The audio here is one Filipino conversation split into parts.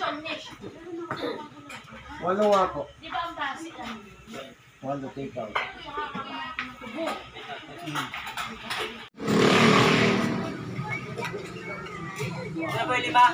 Walo nga po. Di ba ang base lang? Walo take out. Ano ba yung lima?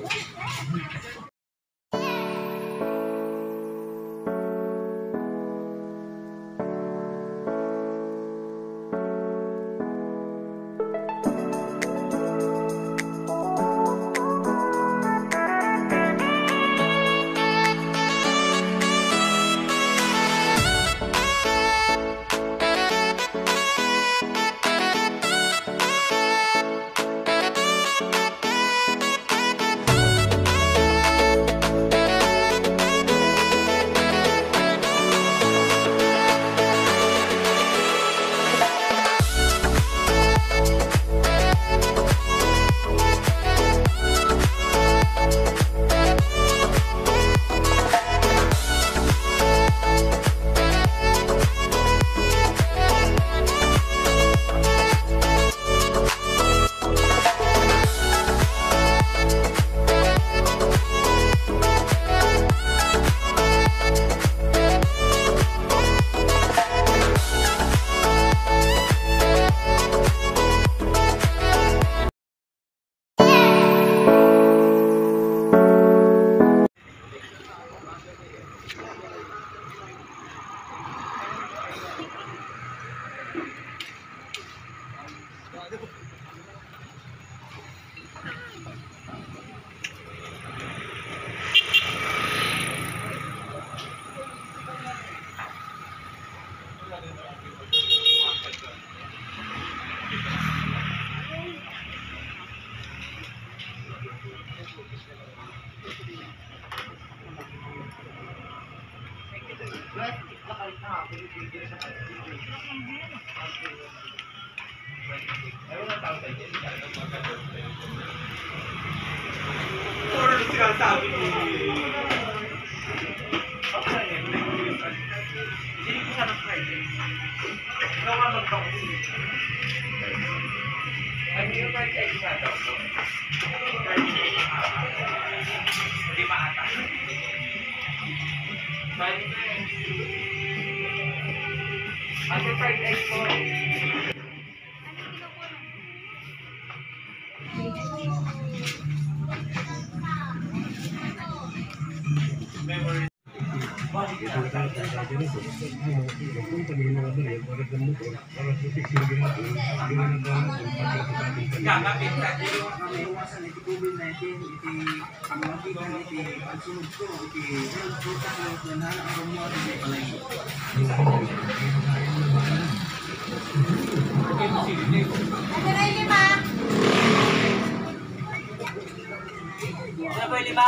Ano ba yung lima?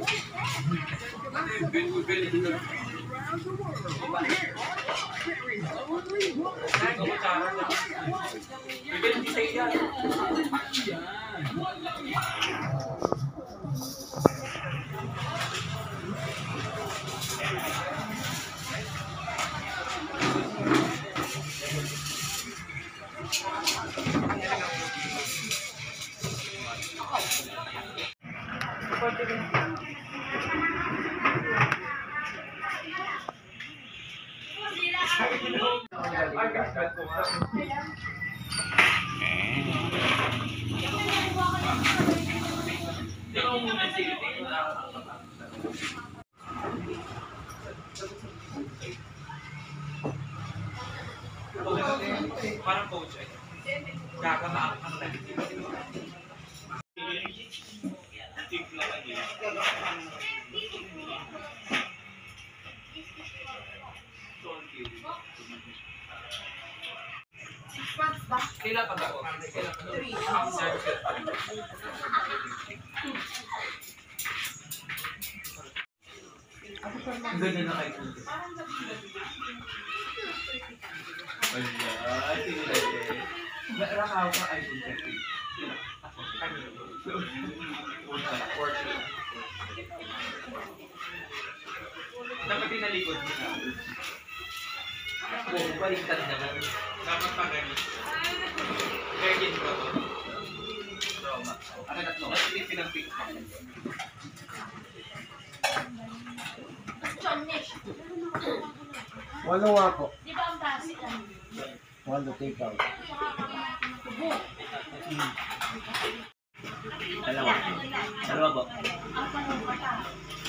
Parang coach ay gagamaak ang tayo. Kailan pa ba? Kailan pa ba? Ang ganda na kayo. Wala, sila eh. Rakaw ka ay bunti. Dapat pinalikod mo na. Oo, baliktad naman. Dapat pa ganito. Virgin ko to. Roma. Akin tatlo. Ay, pinag-pick. Walo nga po. Di ba ang basic lang? Walo take out. Dalawa. Dalawa po. Ang tanong ka pa.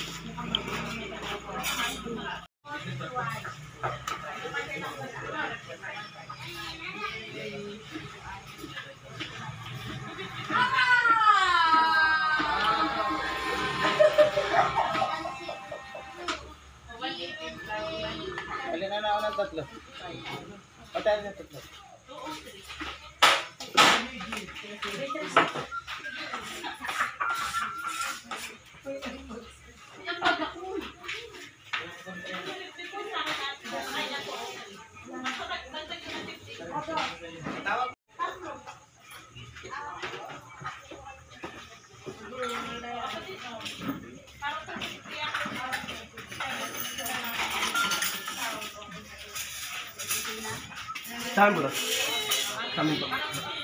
Alin na ako ng tatlo. Patay na tatlo. Ang pagkakul. Saan bro? Kami po.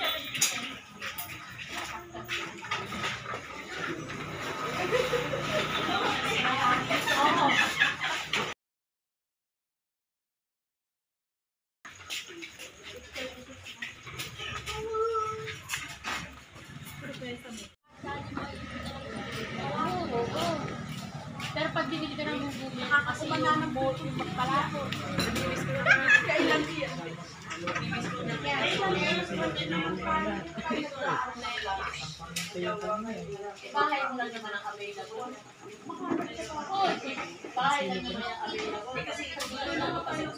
Pero pag binili ka ng bubuli, kasi yung boto yung magpalako. Kailan yan? Bahay mo lang naman ang available. Bahay lang naman ang available. Kasi dito lang ako kasi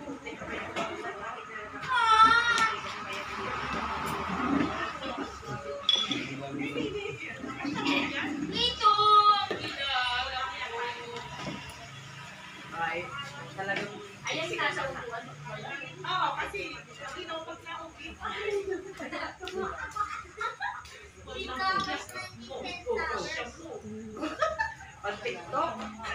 dito! Ay, talagang... Ayan, nasa upuan. Oo, kasi pinupag na okay. Pag-tiktok.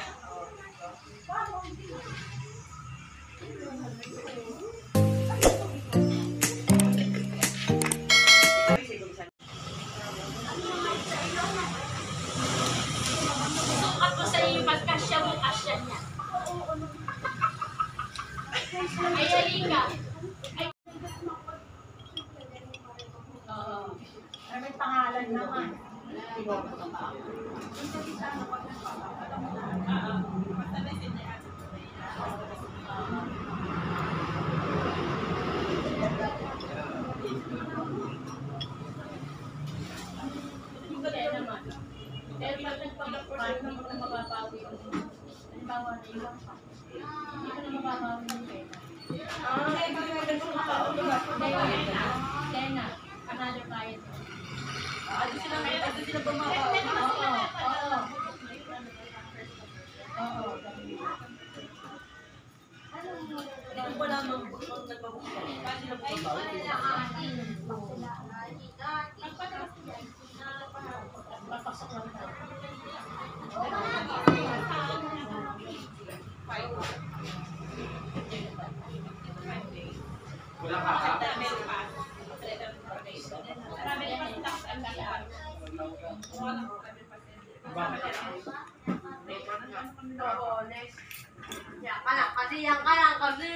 Sukat mo sa iyo, pagkasya mo, kasya niya. Ay, halika. Ay. Oo. Ay, may pangalan naman. Kaya naman. Pero pag nagpapapaan naman na mababawi ko. Halimbawa na ilang pa. Hindi ko na mababawi yung pera. Lena, another client. Ado sila bumabawi. Oo. Hindi ko wala mang nagbabuksan. Ay, wala atin. Papasok lang tayo. Wala ka ha? Yan ka lang kasi.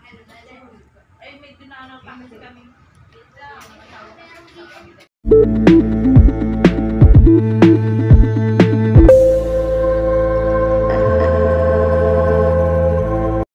Ay, may dinanaw pa kasi kami.